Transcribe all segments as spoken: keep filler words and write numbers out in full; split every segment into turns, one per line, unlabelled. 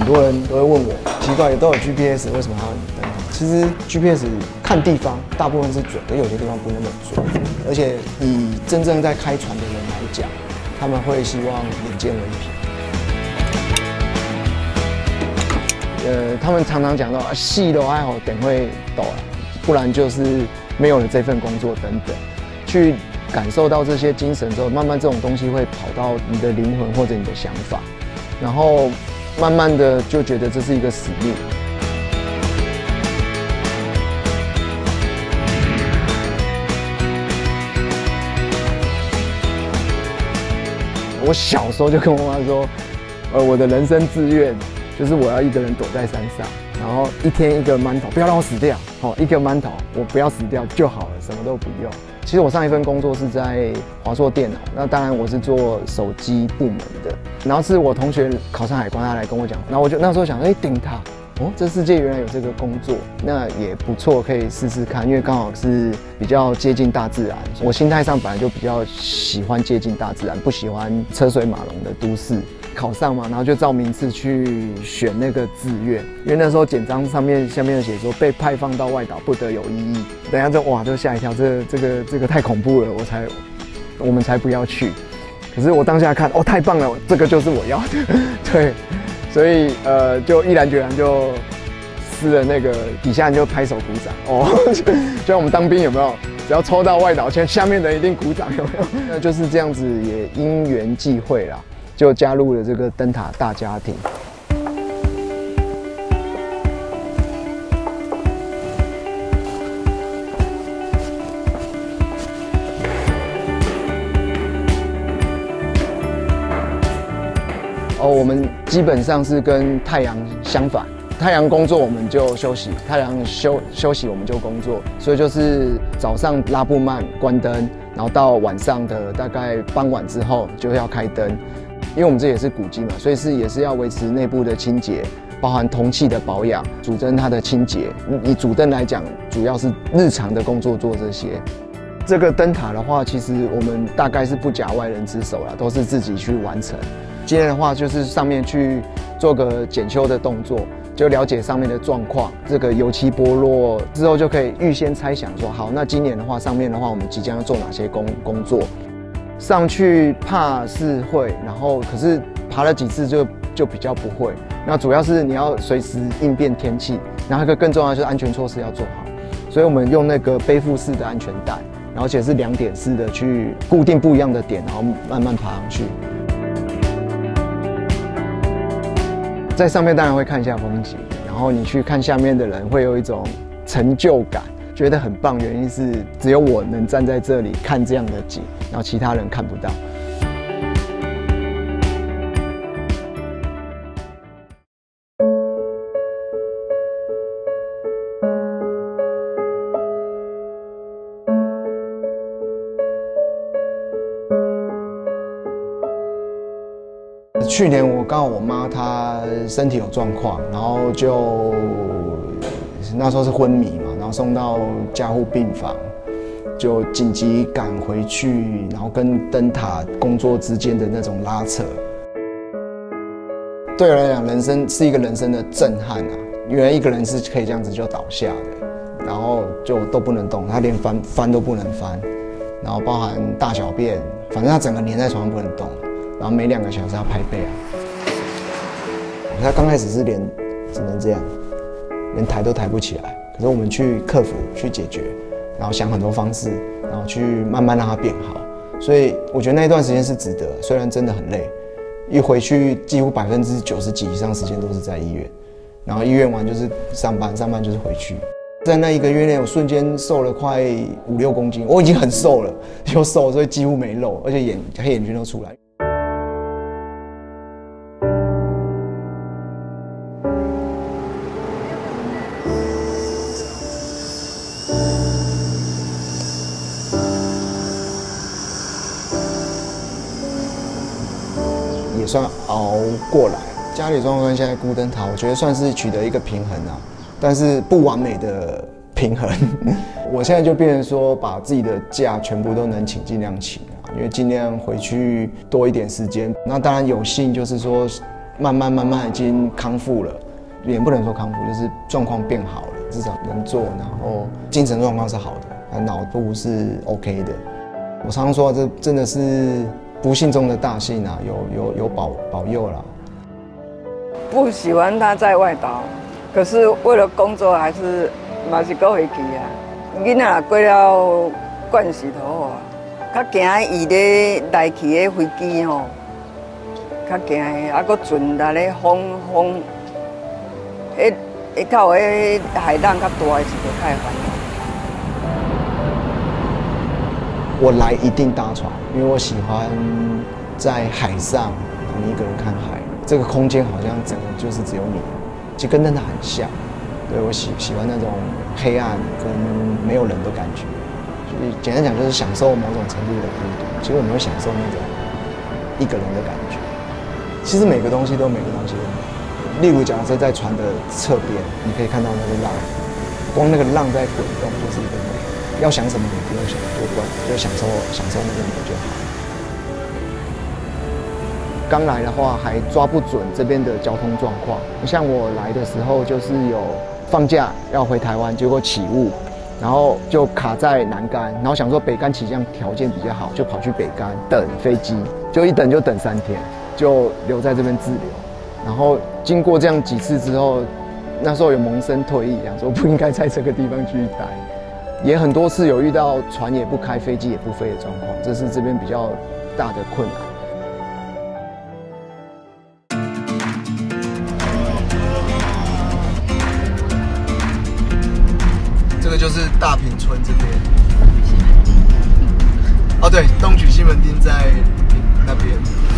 多人都会问我，奇怪，都有 G P S， 为什么还要灯塔？其实 G P S 看地方，大部分是准，可有些地方不那么准。而且以真正在开船的人来讲，他们会希望眼见为凭。呃，他们常常讲到啊，戏都还好，等会抖啊，不然就是没有了这份工作等等。去感受到这些精神之后，慢慢这种东西会跑到你的灵魂或者你的想法，然后慢慢的就觉得这是一个使命。我小时候就跟我妈说，呃，我的人生志愿就是我要一个人躲在山上，然后一天一个馒头，不要让我死掉，哦，一个馒头，我不要死掉就好了，什么都不用。其实我上一份工作是在华硕电脑，那当然我是做手机部门的。然后是我同学考上海关，他来跟我讲，然后我就那时候想，哎，顶塔，哦，这世界原来有这个工作，那也不错，可以试试看，因为刚好是比较接近大自然。我心态上本来就比较喜欢接近大自然，不喜欢车水马龙的都市。考上嘛，然后就照名次去选那个志愿，因为那时候简章上面下面有写说被派放到外岛不得有异议。等一下就哇就吓一跳，这个、这个这个太恐怖了，我才我们才不要去。可是我当下看，哦，太棒了，这个就是我要的，对，所以呃就毅然决然就撕了那个，底下人就拍手鼓掌哦，就像我们当兵有没有？只要抽到外岛签，下面的人一定鼓掌，有没有？那就是这样子，也因缘际会啦。就加入了这个灯塔大家庭。哦，我们基本上是跟太阳相反，太阳工作我们就休息，太阳休休息我们就工作，所以就是早上拉布曼关灯，然后到晚上的大概傍晚之后就要开灯。因为我们这也是古迹嘛，所以是也是要维持内部的清洁，包含铜器的保养、主灯它的清洁。以主灯来讲，主要是日常的工作做这些。这个灯塔的话，其实我们大概是不假外人之手啦，都是自己去完成。今天的话，就是上面去做个检修的动作，就了解上面的状况。这个油漆剥落之后，就可以预先猜想说，好，那今年的话，上面的话，我们即将要做哪些工工作。上去怕是会，然后可是爬了几次就就比较不会。那主要是你要随时应变天气，然后一个更重要的就是安全措施要做好。所以我们用那个背负式的安全带，然后而且是两点式的去固定不一样的点，然后慢慢爬上去。在上面当然会看一下风景，然后你去看下面的人会有一种成就感。觉得很棒，原因是只有我能站在这里看这样的景，然后其他人看不到。去年我刚好我妈她身体有状况，然后就那时候是昏迷嘛。然后送到加护病房，就紧急赶回去，然后跟灯塔工作之间的那种拉扯，对我来讲，人生是一个人生的震撼啊！原来一个人是可以这样子就倒下的，然后就都不能动，他连翻翻都不能翻，然后包含大小便，反正他整个黏在床上不能动，然后每两个小时要拍背啊。他刚开始是连只能这样，连抬都抬不起来。可是我们去克服、去解决，然后想很多方式，然后去慢慢让它变好。所以我觉得那一段时间是值得，虽然真的很累，一回去几乎百分之九十几以上时间都是在医院，然后医院完就是上班，上班就是回去。在那一个月内，我瞬间瘦了快五六公斤，我已经很瘦了，又瘦，所以几乎没肉，而且眼黑眼圈都出来。也算熬过来，家里状况现在孤灯塔，我觉得算是取得一个平衡啊，但是不完美的平衡。我现在就变成说，把自己的假全部都能请，尽量请啊，因为尽量回去多一点时间。那当然有幸就是说， 慢慢慢慢已经康复了，也不能说康复，就是状况变好了，至少能做，然后精神状况是好的，脑部是 OK 的。我常常说，这真的是不幸中的大幸啊，有有有保保佑啦。
不喜欢他在外岛，可是为了工作还是嘛是搁回去啊。囡仔过了惯势头啊，较惊伊咧来去的飞机吼，较惊啊，搁船来咧风风，迄迄头迄海浪较大的时候太烦恼。
我来一定搭船，因为我喜欢在海上，你一个人看海，这个空间好像整个就是只有你，其实跟灯塔很像。对，我喜喜欢那种黑暗跟没有人的感觉，所以简单讲就是享受某种程度的孤独。其实我们会享受那种一个人的感觉。其实每个东西都有每个东西的美。例如，假设在船的侧边，你可以看到那个浪，光那个浪在滚动就是一个美。要想什么你不用想多管，就享受享受那个美就好。刚来的话还抓不准这边的交通状况，像我来的时候就是有放假要回台湾，结果起雾，然后就卡在南竿，然后想说北竿起降条件比较好，就跑去北竿等飞机，就一等就等三天，就留在这边滞留。然后经过这样几次之后，那时候有萌生退役，想说不应该在这个地方继续待。也很多次有遇到船也不开、飞机也不飞的状况，这是这边比较大的困难。这个就是大坪村这边。哦，对，东莒西门町在那边。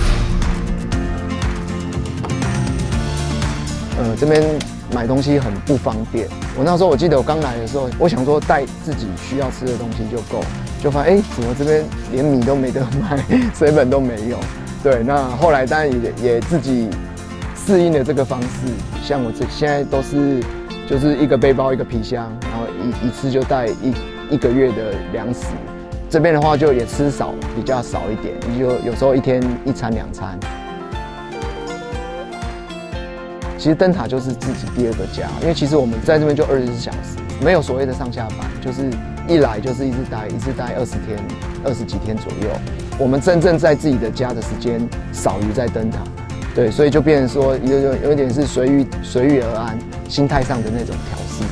呃，这边买东西很不方便。我那时候我记得我刚来的时候，我想说带自己需要吃的东西就够，就发现哎，怎么这边连米都没得买，水本都没有。对，那后来当然也也自己适应了这个方式，像我这现在都是就是一个背包一个皮箱，然后一一次就带一一个月的粮食。这边的话就也吃少，比较少一点，就有时候一天一餐两餐。其实灯塔就是自己第二个家，因为其实我们在这边就二十四小时，没有所谓的上下班，就是一来就是一直待，一直待二十天、二十几天左右。我们真正在自己的家的时间少于在灯塔，对，所以就变成说有有有点是随遇随遇而安，心态上的那种调试。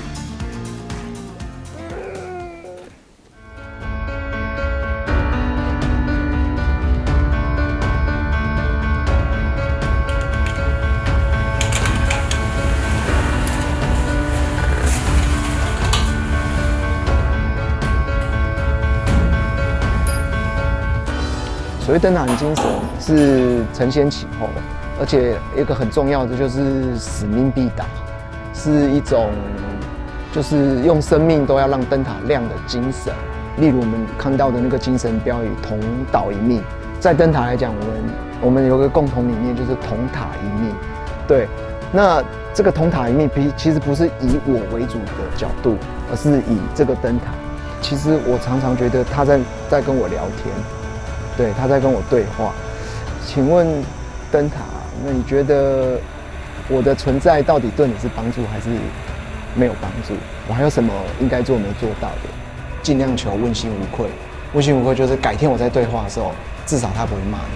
所谓灯塔的精神是承先启后，而且一个很重要的就是使命必达，是一种就是用生命都要让灯塔亮的精神。例如我们看到的那个精神标语“同岛一命”，在灯塔来讲，我们我们有个共同理念就是“同塔一命”。对，那这个“同塔一命”其实不是以我为主的角度，而是以这个灯塔。其实我常常觉得他在在跟我聊天。对，他在跟我对话。请问灯塔，那你觉得我的存在到底对你是帮助还是没有帮助？我还有什么应该做没做到的？尽量求问心无愧。问心无愧就是改天我在对话的时候，至少他不会骂你。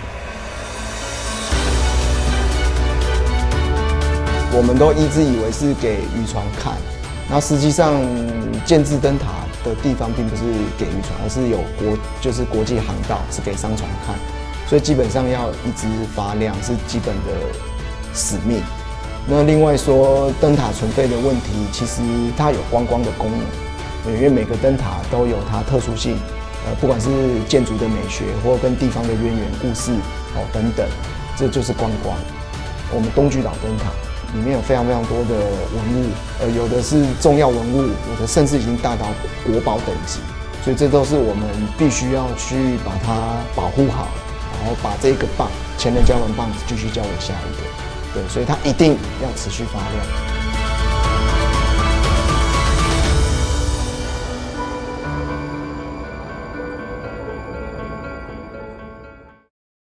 我们都一直以为是给渔船看，然后实际上建制灯塔的地方并不是给渔船，而是有国就是国际航道是给商船看，所以基本上要一直发亮是基本的使命。那另外说灯塔存废的问题，其实它有观光的功能，因为每个灯塔都有它特殊性，呃，不管是建筑的美学或跟地方的渊源故事哦等等，这就是观光。我们东莒岛灯塔里面有非常非常多的文物，呃，有的是重要文物，有的甚至已经大到国宝等级，所以这都是我们必须要去把它保护好，然后把这个棒前人交完棒继续交给下一个，对，所以它一定要持续发亮。